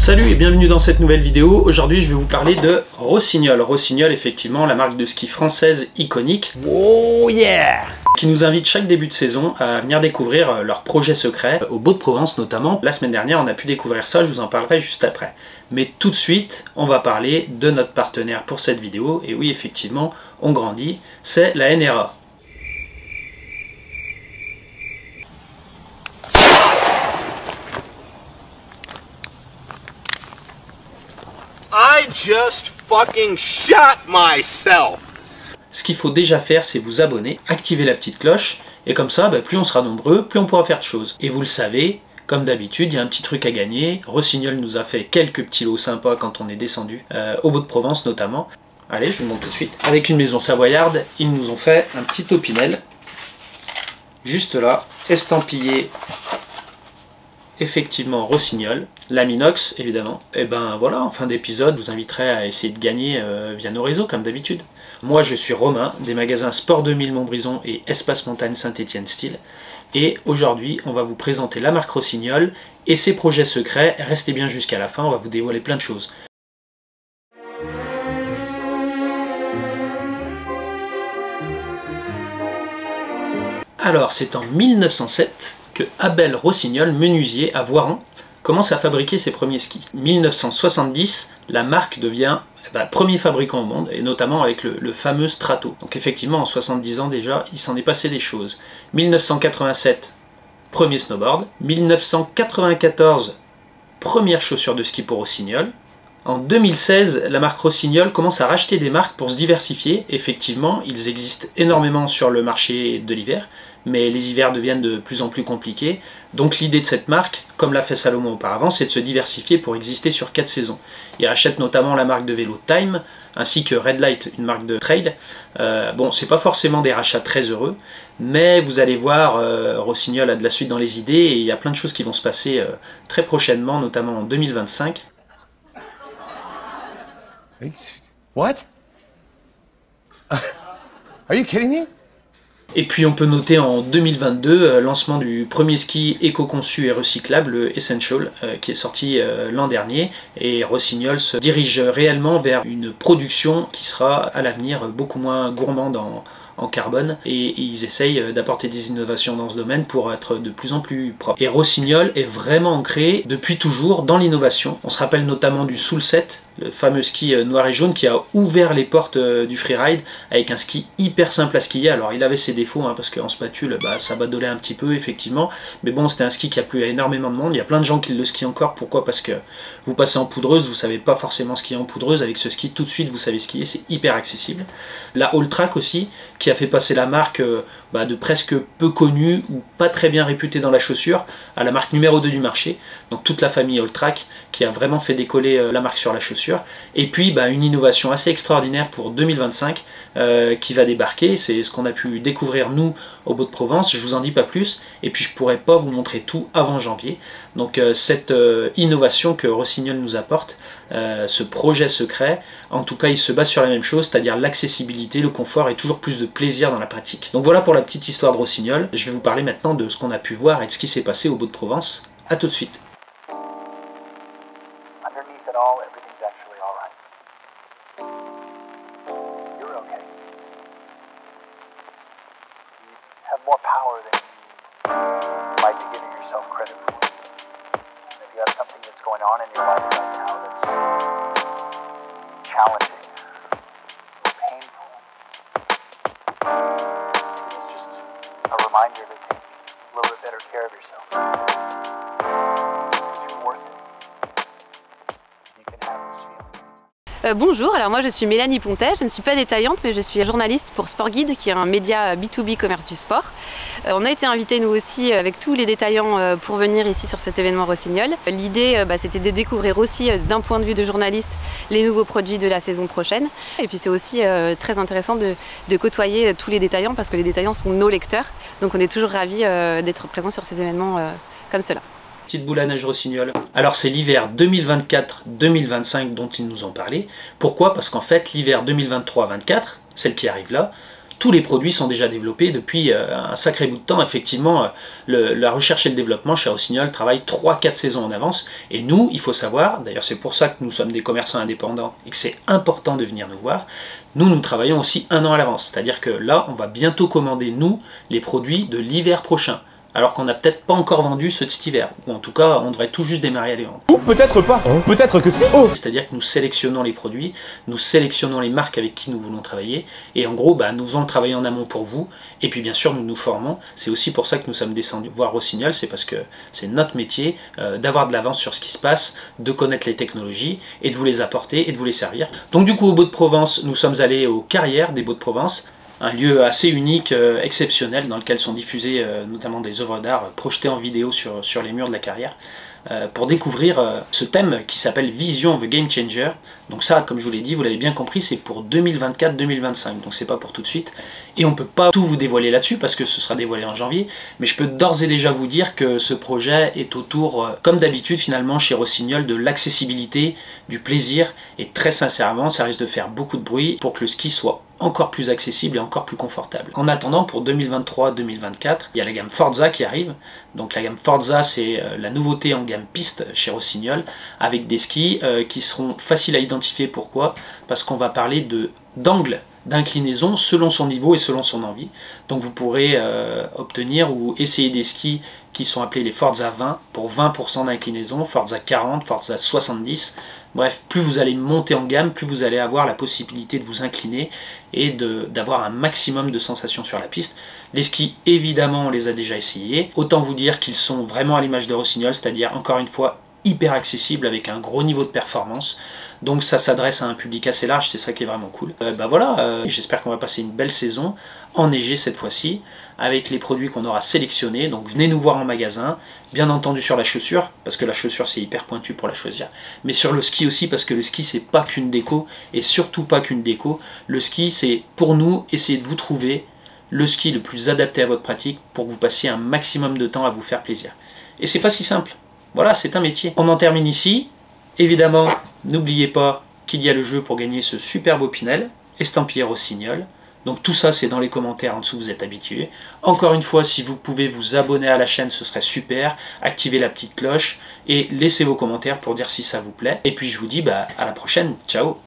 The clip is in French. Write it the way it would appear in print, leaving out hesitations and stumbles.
Salut et bienvenue dans cette nouvelle vidéo. Aujourd'hui je vais vous parler de Rossignol. Rossignol, effectivement, la marque de ski française iconique. Oh yeah! Qui nous invite chaque début de saison à venir découvrir leurs projets secrets, au Beau-de-Provence notamment. La semaine dernière on a pu découvrir ça, je vous en parlerai juste après. Mais tout de suite, on va parler de notre partenaire pour cette vidéo. Et oui, effectivement, on grandit, c'est la NRA. I just fucking shot myself. Ce qu'il faut déjà faire, c'est vous abonner, activer la petite cloche, et comme ça, plus on sera nombreux, plus on pourra faire de choses. Et vous le savez, comme d'habitude, il y a un petit truc à gagner. Rossignol nous a fait quelques petits lots sympas quand on est descendu, au Beau-de-Provence notamment. Allez, je vous le montre tout de suite. Avec une maison savoyarde, ils nous ont fait un petit Opinel, juste là, estampillé, effectivement Rossignol, Laminox évidemment. Et ben voilà, en fin d'épisode, je vous inviterai à essayer de gagner via nos réseaux comme d'habitude. Moi je suis Romain, des magasins Sport 2000 Montbrison et Espace Montagne Saint-Étienne Style. Et aujourd'hui, on va vous présenter la marque Rossignol et ses projets secrets. Restez bien jusqu'à la fin, on va vous dévoiler plein de choses. Alors, c'est en 1907 que Abel Rossignol, menuisier à Voiron, commence à fabriquer ses premiers skis. 1970, la marque devient premier fabricant au monde, et notamment avec le fameux Strato. Donc effectivement, en 70 ans déjà, il s'en est passé des choses. 1987, premier snowboard. 1994, première chaussure de ski pour Rossignol. En 2016, la marque Rossignol commence à racheter des marques pour se diversifier. Effectivement, ils existent énormément sur le marché de l'hiver, mais les hivers deviennent de plus en plus compliqués. Donc l'idée de cette marque, comme l'a fait Salomon auparavant, c'est de se diversifier pour exister sur 4 saisons. Ils rachètent notamment la marque de vélo Time, ainsi que Red Light, une marque de trail. Bon, c'est pas forcément des rachats très heureux, mais vous allez voir, Rossignol a de la suite dans les idées, et il y a plein de choses qui vont se passer très prochainement, notamment en 2025. What? Are you kidding me? Et puis on peut noter en 2022 lancement du premier ski éco-conçu et recyclable, le Essential, qui est sorti l'an dernier. Et Rossignol se dirige réellement vers une production qui sera à l'avenir beaucoup moins gourmande en carbone, et ils essayent d'apporter des innovations dans ce domaine pour être de plus en plus propre. Et Rossignol est vraiment ancré depuis toujours dans l'innovation. On se rappelle notamment du Soulset, le fameux ski noir et jaune qui a ouvert les portes du freeride avec un ski hyper simple à skier. Alors il avait ses défauts, parce qu'en spatule ça badolait un petit peu effectivement, mais bon, c'était un ski qui a plu à énormément de monde. Il y a plein de gens qui le skient encore. Pourquoi? Parce que vous passez en poudreuse, vous savez pas forcément skier en poudreuse. Avec ce ski, tout de suite vous savez skier, c'est hyper accessible. La All Track aussi, qui a fait passer la marque de presque peu connue ou pas très bien réputée dans la chaussure à la marque numéro 2 du marché. Donc toute la famille All Track qui a vraiment fait décoller la marque sur la chaussure. Et puis une innovation assez extraordinaire pour 2025 qui va débarquer. C'est ce qu'on a pu découvrir nous au Beau-de-Provence. Je vous en dis pas plus, et puis je pourrais pas vous montrer tout avant janvier. Donc cette innovation que Rossignol nous apporte, ce projet secret, en tout cas il se base sur la même chose, c'est-à-dire l'accessibilité, le confort et toujours plus de plaisir dans la pratique. Donc voilà pour la petite histoire de Rossignol. Je vais vous parler maintenant de ce qu'on a pu voir et de ce qui s'est passé au Beau-de-Provence. A tout de suite. More power than you might be giving yourself credit for. If you have something that's going on in your life right now that's challenging, painful, it's just a reminder to take a little bit better care of yourself. You're worth it. You can have this feeling. Bonjour, alors moi je suis Mélanie Pontet, je ne suis pas détaillante mais je suis journaliste pour Sport Guide qui est un média B2B commerce du sport. On a été invités nous aussi avec tous les détaillants pour venir ici sur cet événement Rossignol. L'idée c'était de découvrir aussi d'un point de vue de journaliste les nouveaux produits de la saison prochaine. Et puis c'est aussi très intéressant de côtoyer tous les détaillants parce que les détaillants sont nos lecteurs. Donc on est toujours ravis d'être présents sur ces événements comme cela. Petite boule à neige Rossignol. Alors c'est l'hiver 2024-2025 dont ils nous ont parlé. Pourquoi? Parce qu'en fait l'hiver 2023-24, celle qui arrive là, tous les produits sont déjà développés depuis un sacré bout de temps. Effectivement, la recherche et le développement chez Rossignol travaille 3-4 saisons en avance. Et nous, il faut savoir, d'ailleurs c'est pour ça que nous sommes des commerçants indépendants et que c'est important de venir nous voir, nous travaillons aussi 1 an à l'avance. C'est-à-dire que là, on va bientôt commander, nous, les produits de l'hiver prochain. Alors qu'on n'a peut-être pas encore vendu ceux de cet hiver. Ou en tout cas, on devrait tout juste démarrer à les vendre. Ou peut-être pas. Peut-être que si. C'est-à-dire que nous sélectionnons les produits, nous sélectionnons les marques avec qui nous voulons travailler, et en gros, nous faisons le travail en amont pour vous, et puis bien sûr, nous nous formons. C'est aussi pour ça que nous sommes descendus voir Rossignol, c'est parce que c'est notre métier d'avoir de l'avance sur ce qui se passe, de connaître les technologies, et de vous les apporter, et de vous les servir. Donc du coup, au Beaux-de-Provence, nous sommes allés aux Carrières des Beaux-de-Provence, un lieu assez unique, exceptionnel, dans lequel sont diffusées notamment des œuvres d'art projetées en vidéo sur les murs de la carrière, pour découvrir ce thème qui s'appelle Vision of the Game Changer. Donc ça, comme je vous l'ai dit, vous l'avez bien compris, c'est pour 2024-2025, donc c'est pas pour tout de suite. Et on peut pas tout vous dévoiler là-dessus, parce que ce sera dévoilé en janvier, mais je peux d'ores et déjà vous dire que ce projet est autour, comme d'habitude finalement chez Rossignol, de l'accessibilité, du plaisir, et très sincèrement, ça risque de faire beaucoup de bruit pour que le ski soit encore plus accessible et encore plus confortable. En attendant, pour 2023-2024, il y a la gamme Forza qui arrive. Donc la gamme Forza, c'est la nouveauté en gamme piste chez Rossignol, avec des skis qui seront faciles à identifier. Pourquoi? Parce qu'on va parler d'angle d'inclinaison selon son niveau et selon son envie. Donc vous pourrez obtenir ou essayer des skis qui sont appelés les Forza 20 pour 20% d'inclinaison, Forza 40, Forza 70. Bref, plus vous allez monter en gamme, plus vous allez avoir la possibilité de vous incliner et d'avoir un maximum de sensations sur la piste. Les skis, évidemment, on les a déjà essayés. Autant vous dire qu'ils sont vraiment à l'image de Rossignol, c'est-à-dire, encore une fois, hyper accessible avec un gros niveau de performance. Donc ça s'adresse à un public assez large, c'est ça qui est vraiment cool. Voilà, j'espère qu'on va passer une belle saison, enneigée cette fois-ci, avec les produits qu'on aura sélectionnés. Donc venez nous voir en magasin, bien entendu sur la chaussure, parce que la chaussure c'est hyper pointu pour la choisir, mais sur le ski aussi, parce que le ski c'est pas qu'une déco, et surtout pas qu'une déco. Le ski c'est pour nous essayer de vous trouver le ski le plus adapté à votre pratique pour que vous passiez un maximum de temps à vous faire plaisir. Et c'est pas si simple. Voilà, c'est un métier. On en termine ici. Évidemment, n'oubliez pas qu'il y a le jeu pour gagner ce super beau Pinel, estampillé Rossignol. Donc tout ça, c'est dans les commentaires en dessous, vous êtes habitués. Encore une fois, si vous pouvez vous abonner à la chaîne, ce serait super. Activez la petite cloche et laissez vos commentaires pour dire si ça vous plaît. Et puis je vous dis à la prochaine. Ciao!